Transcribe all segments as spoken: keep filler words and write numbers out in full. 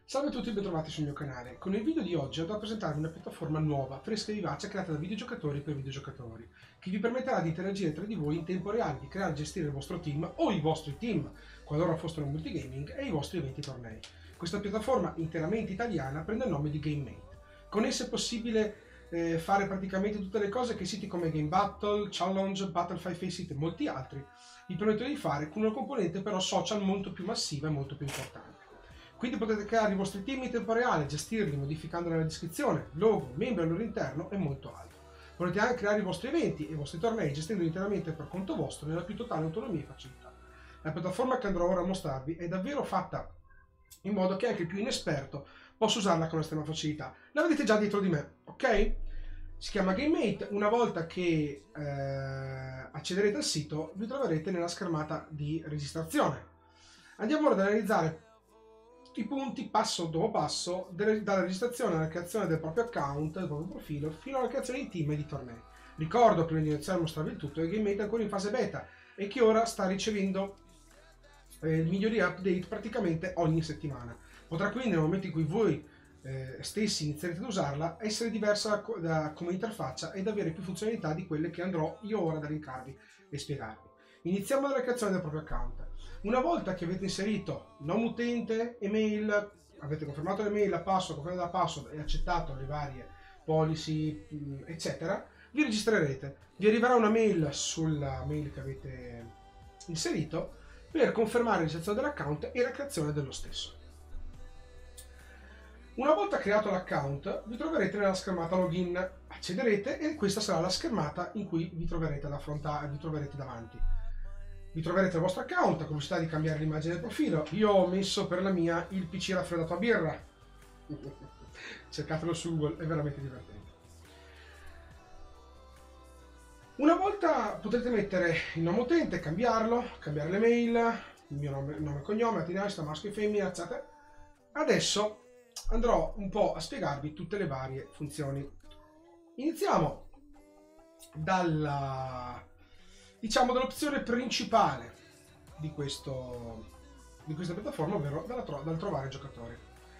Salve a tutti e bentrovati sul mio canale. Con il video di oggi andrò a presentarvi una piattaforma nuova, fresca e vivace creata da videogiocatori per videogiocatori, che vi permetterà di interagire tra di voi in tempo reale, di creare e gestire il vostro team o i vostri team, qualora fossero multigaming, e i vostri eventi tornei. Questa piattaforma interamente italiana prende il nome di GameMate. Con essa è possibile eh, fare praticamente tutte le cose che siti come Game Battle, Challenge, Battle five Faceit e molti altri vi permettono di fare, con una componente però social molto più massiva e molto più importante. Quindi potete creare i vostri team in tempo reale, gestirli modificando la descrizione, logo, membri al loro interno e molto altro. Potete anche creare i vostri eventi e i vostri tornei gestendoli interamente per conto vostro nella più totale autonomia e facilità. La piattaforma che andrò ora a mostrarvi è davvero fatta in modo che anche il più inesperto possa usarla con estrema facilità. La vedete già dietro di me, ok? Si chiama GameMate. Una volta che eh, accederete al sito vi troverete nella schermata di registrazione. Andiamo ora ad analizzare i punti passo dopo passo dalla registrazione alla creazione del proprio account, del proprio profilo, fino alla creazione di team e di tornei. Ricordo, prima di iniziare a mostrarvi il tutto, che GameMate è ancora in fase beta e che ora sta ricevendo eh, migliori update praticamente ogni settimana. Potrà quindi, nel momento in cui voi eh, stessi inizierete ad usarla, essere diversa da, da, come interfaccia ed avere più funzionalità di quelle che andrò io ora ad elencarvi e spiegarvi. Iniziamo dalla creazione del proprio account. Una volta che avete inserito nome utente, email, avete confermato l'email, la password, confermato la password e accettato le varie policy, eccetera, vi registrerete. Vi arriverà una mail sulla mail che avete inserito per confermare l'iniziazione dell'account e la creazione dello stesso. Una volta creato l'account, vi troverete nella schermata login, accederete e questa sarà la schermata in cui vi troverete, ad affrontare, vi troverete davanti. Vi troverete il vostro account, con possibilità di cambiare l'immagine del profilo. Io ho messo per la mia il P C raffreddato a birra. Cercatelo su Google, è veramente divertente. Una volta potrete mettere il nome utente, cambiarlo, cambiare le mail, il mio nome, nome e cognome, latinista, maschio e femmina, eccetera. Adesso andrò un po' a spiegarvi tutte le varie funzioni. Iniziamo dalla... diciamo dall'opzione principale di, questo, di questa piattaforma, ovvero dalla, dal trovare giocatori.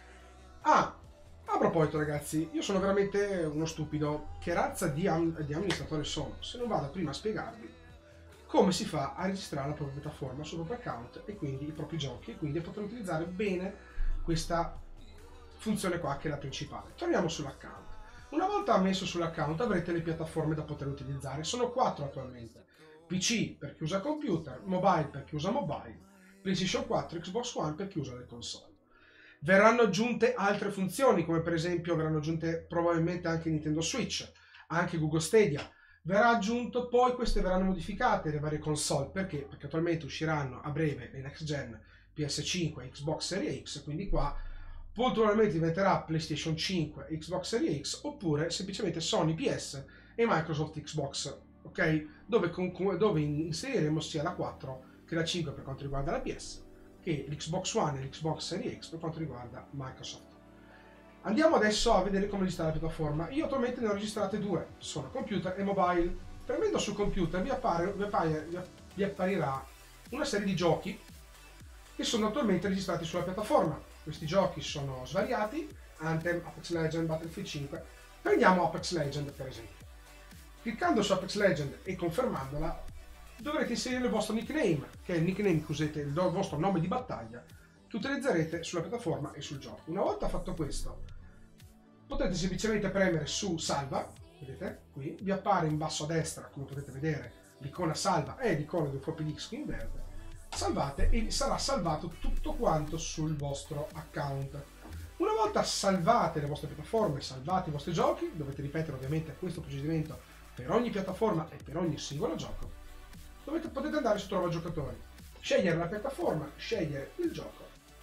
Ah, a proposito ragazzi, io sono veramente uno stupido. Che razza di, am di amministratore sono se non vado prima a spiegarvi come si fa a registrare la propria piattaforma sul proprio account e quindi i propri giochi, e quindi a poter utilizzare bene questa funzione qua che è la principale. Torniamo sull'account. Una volta messo sull'account avrete le piattaforme da poter utilizzare. Sono quattro attualmente: P C per chi usa computer, mobile per chi usa mobile, PlayStation quattro, Xbox One per chi usa le console. Verranno aggiunte altre funzioni, come per esempio verranno aggiunte probabilmente anche Nintendo Switch, anche Google Stadia. Verrà aggiunto, poi queste verranno modificate le varie console. Perché? Perché attualmente usciranno a breve le next gen P S cinque e Xbox Series X, quindi qua probabilmente diventerà PlayStation cinque e Xbox Series X, oppure semplicemente Sony P S e Microsoft Xbox, ok? Dove, dove inseriremo sia la quattro che la cinque per quanto riguarda la P S, che l'Xbox One e l'Xbox Series X per quanto riguarda Microsoft. Andiamo adesso a vedere come registrare la piattaforma. Io attualmente ne ho registrate due, sono computer e mobile. Premendo sul computer vi, appare, vi, appare, vi apparirà una serie di giochi che sono attualmente registrati sulla piattaforma. Questi giochi sono svariati: Anthem, Apex Legends, Battlefield cinque. Prendiamo Apex Legends per esempio. Cliccando su Apex Legends e confermandola, dovrete inserire il vostro nickname, che è il nickname che usate, il vostro nome di battaglia, che utilizzerete sulla piattaforma e sul gioco. Una volta fatto questo, potete semplicemente premere su salva. Vedete qui vi appare in basso a destra, come potete vedere, l'icona salva e l'icona del floppy disk in verde. Salvate e sarà salvato tutto quanto sul vostro account. Una volta salvate le vostre piattaforme, salvate i vostri giochi, dovete ripetere ovviamente questo procedimento per ogni piattaforma e per ogni singolo gioco. Dovete, potete andare su Trova Giocatori, scegliere la piattaforma, scegliere il gioco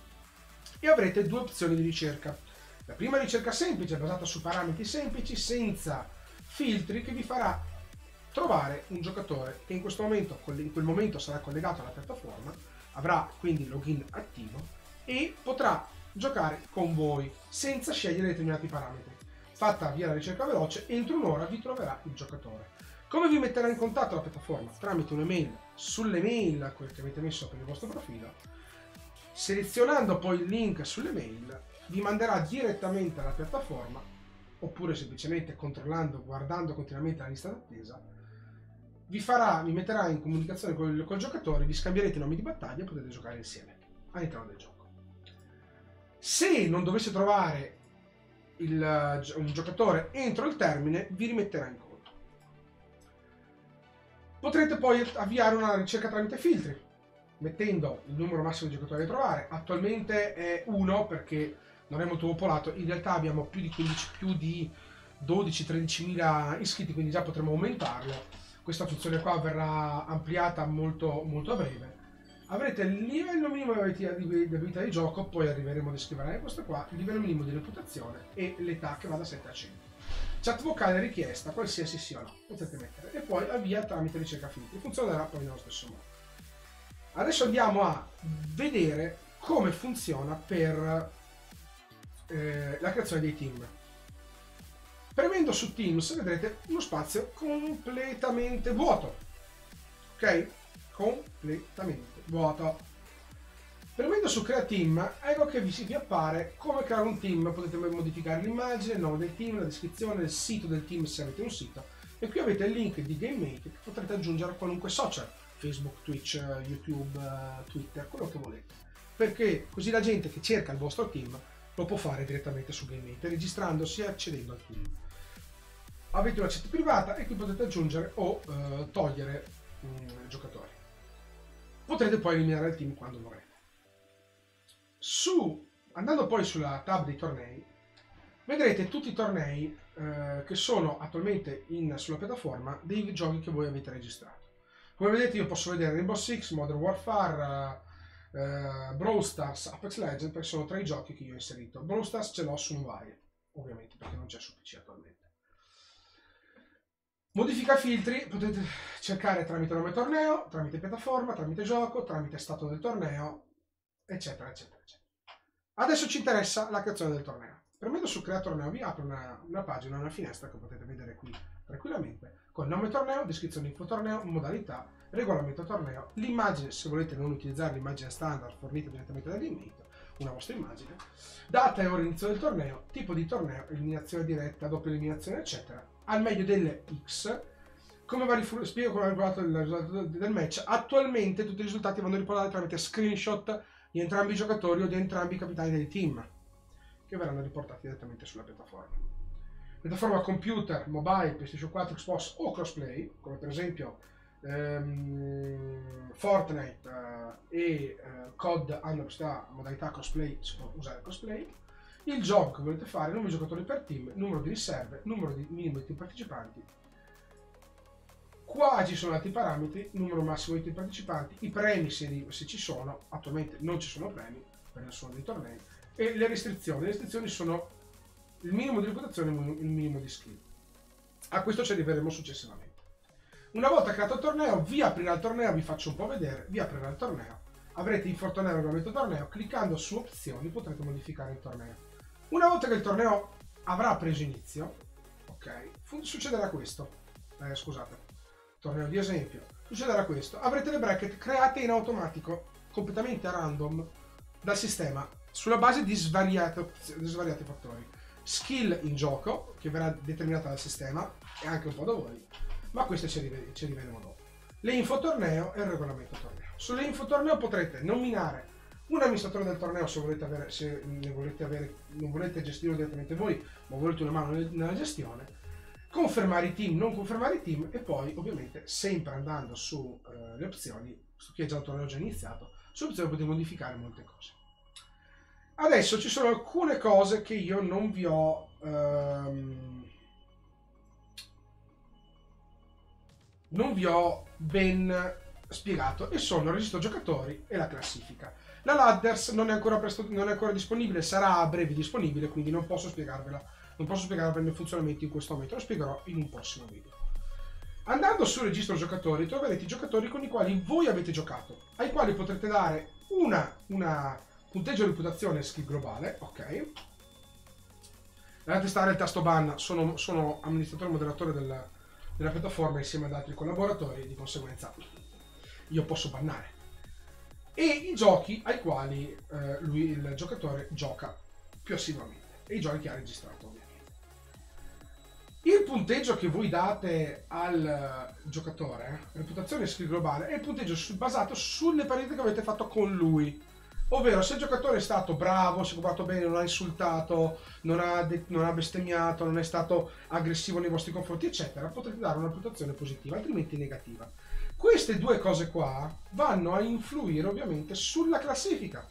e avrete due opzioni di ricerca. La prima ricerca semplice, basata su parametri semplici, senza filtri, che vi farà trovare un giocatore che in questo momento, in quel momento sarà collegato alla piattaforma, avrà quindi il login attivo e potrà giocare con voi senza scegliere determinati parametri. Fatta via la ricerca veloce, entro un'ora vi troverà il giocatore. Come vi metterà in contatto la piattaforma? Tramite un'email sulle mail che avete messo per il vostro profilo. Selezionando poi il link sulle mail vi manderà direttamente alla piattaforma, oppure semplicemente controllando, guardando continuamente la lista d'attesa, vi farà, vi metterà in comunicazione col, col giocatore, vi scambierete i nomi di battaglia e potete giocare insieme all'interno del gioco. Se non dovesse trovare il, un giocatore entro il termine, vi rimetterà in conto. Potrete poi avviare una ricerca tramite filtri, mettendo il numero massimo di giocatori da trovare. Attualmente è uno perché non è molto popolato, in realtà abbiamo più di quindici, più di dodici tredici mila iscritti, quindi già potremo aumentarlo. Questa funzione qua verrà ampliata molto, molto a breve. Avrete il livello minimo di abilità di gioco, poi arriveremo a descrivere questo qua, il livello minimo di reputazione e l'età che va da sette a cento. Chat vocale richiesta, qualsiasi sia o no, potete mettere. E poi avvia tramite ricerca filtri. Funzionerà poi nello stesso modo. Adesso andiamo a vedere come funziona per eh, la creazione dei team. Premendo su Teams vedrete uno spazio completamente vuoto. Ok? Completamente vuoto. Premendo su Crea Team, ecco che vi, vi appare come creare un team. Potete modificare l'immagine, il nome del team, la descrizione, il sito del team se avete un sito. E qui avete il link di GameMate che potrete aggiungere a qualunque social. Facebook, Twitch, YouTube, Twitter, quello che volete. Perché così la gente che cerca il vostro team lo può fare direttamente su GameMate, registrandosi e accedendo al team. Avete una chat privata e qui potete aggiungere o eh, togliere um, giocatori. Potrete poi eliminare il team quando vorrete. Su, andando poi sulla tab dei tornei, vedrete tutti i tornei eh, che sono attualmente in, sulla piattaforma dei giochi che voi avete registrato. Come vedete io posso vedere Rainbow Six, Modern Warfare, uh, uh, Brawl Stars, Apex Legends, perché sono tre i giochi che io ho inserito. Brawl Stars ce l'ho su mobile, ovviamente, perché non c'è su P C attualmente. Modifica filtri, potete cercare tramite nome torneo, tramite piattaforma, tramite gioco, tramite stato del torneo, eccetera, eccetera, eccetera. Adesso ci interessa la creazione del torneo. Premendo su Crea torneo vi apre una, una pagina, una finestra che potete vedere qui tranquillamente, con nome torneo, descrizione info torneo, modalità, regolamento torneo, l'immagine, se volete non utilizzare l'immagine standard fornita direttamente da GameMate, una vostra immagine, data e ora inizio del torneo, tipo di torneo, eliminazione diretta, doppia eliminazione, eccetera. Al meglio delle X, come va rifu- spiego come va riportato il risultato del match. Attualmente tutti i risultati vanno riportati tramite screenshot di entrambi i giocatori o di entrambi i capitani del team, che verranno riportati direttamente sulla piattaforma. Piattaforma computer, mobile, PlayStation quattro, Xbox o crossplay, come per esempio ehm, Fortnite eh, e eh, C O D hanno questa modalità crossplay, si può usare crossplay. Il gioco che volete fare, numero di giocatori per team, numero di riserve, numero di minimo di team partecipanti. Qua ci sono altri parametri, numero massimo di team partecipanti, i premi se, se ci sono, attualmente non ci sono premi, perché sono dei tornei, e le restrizioni. Le restrizioni sono il minimo di reputazione e il minimo di skill. A questo ci arriveremo successivamente. Una volta creato il torneo, vi aprirà il torneo, vi faccio un po' vedere, vi aprirà il torneo, avrete info torneo e regolamento torneo, cliccando su opzioni potrete modificare il torneo. Una volta che il torneo avrà preso inizio, ok, succederà questo, eh, scusate, torneo di esempio, succederà questo, avrete le bracket create in automatico, completamente a random, dal sistema, sulla base di svariati, di svariati fattori. Skill in gioco, che verrà determinata dal sistema, e anche un po' da voi, ma queste ci, arrive, ci arriveremo dopo. Le info torneo e il regolamento torneo. Sulle info torneo potrete nominare un amministratore del torneo se volete avere, se ne volete avere, non volete gestirlo direttamente voi, ma volete una mano nella gestione, confermare i team, non confermare i team, e poi ovviamente sempre andando su eh, le opzioni, su chi è già il torneo già iniziato, su opzioni potete modificare molte cose. Adesso ci sono alcune cose che io non vi ho ehm, non vi ho ben spiegato, e sono il registro giocatori e la classifica. La Ladders non è ancora, presto, non è ancora disponibile, sarà a breve disponibile, quindi non posso spiegarvela, non posso spiegarvela il funzionamento in questo momento, lo spiegherò in un prossimo video. Andando sul registro giocatori troverete i giocatori con i quali voi avete giocato, ai quali potrete dare una, una punteggio reputazione e skill globale, ok. Nella testare il tasto ban, sono, sono amministratore e moderatore della, della piattaforma insieme ad altri collaboratori e di conseguenza io posso bannare. E i giochi ai quali eh, lui, il giocatore, gioca. più assiduamente e i giochi che ha registrato ovviamente. Il punteggio che voi date al giocatore, reputazione e skill globale, è il punteggio su, basato sulle partite che avete fatto con lui. Ovvero, se il giocatore è stato bravo, si è comportato bene, non ha insultato, non ha, non ha bestemmiato, non è stato aggressivo nei vostri confronti, eccetera, potrete dare una reputazione positiva, altrimenti negativa. Queste due cose qua vanno a influire ovviamente sulla classifica,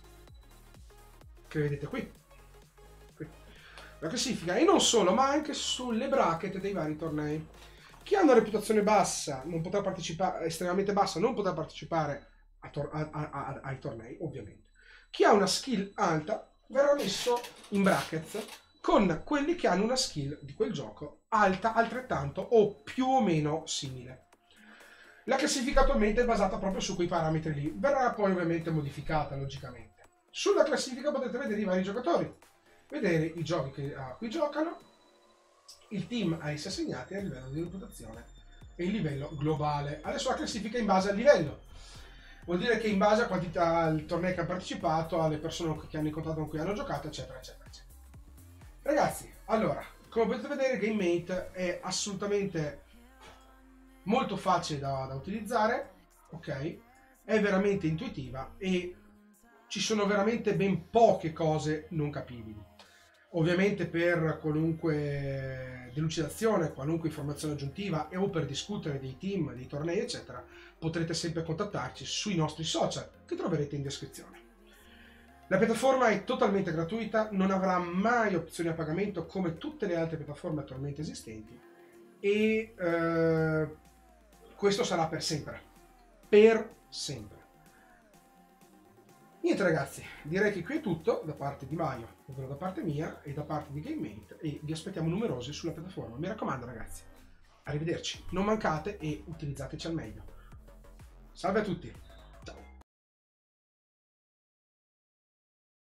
che vedete qui. La classifica, e non solo, ma anche sulle bracket dei vari tornei. Chi ha una reputazione bassa non potrà partecipare, estremamente bassa, non potrà partecipare a tor a, a, a, ai tornei, ovviamente. Chi ha una skill alta verrà messo in brackets con quelli che hanno una skill di quel gioco alta altrettanto o più o meno simile. La classifica attualmente è basata proprio su quei parametri lì, verrà poi ovviamente modificata logicamente. Sulla classifica potete vedere i vari giocatori, vedere i giochi che, a cui giocano, il team a essi assegnati, il livello di reputazione e il livello globale. Adesso la classifica è in base al livello. Vuol dire che in base a quantità al torneo che hanno partecipato, alle persone che hanno incontrato con cui hanno giocato, eccetera, eccetera, eccetera. Ragazzi, allora, come potete vedere, GameMate è assolutamente molto facile da, da utilizzare, ok? È veramente intuitiva e ci sono veramente ben poche cose non capibili. Ovviamente per qualunque delucidazione, qualunque informazione aggiuntiva e o per discutere dei team, dei tornei, eccetera, potrete sempre contattarci sui nostri social che troverete in descrizione. La piattaforma è totalmente gratuita, non avrà mai opzioni a pagamento come tutte le altre piattaforme attualmente esistenti e eh, questo sarà per sempre. Per sempre. Niente ragazzi, direi che qui è tutto da parte di Maio, ovvero da parte mia e da parte di GameMate, e vi aspettiamo numerosi sulla piattaforma. Mi raccomando ragazzi, arrivederci, non mancate e utilizzateci al meglio. Salve a tutti!